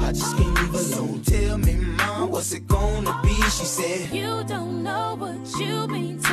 I just can't leave alone. Tell me, mom, what's it gonna be? She said, you don't know what you mean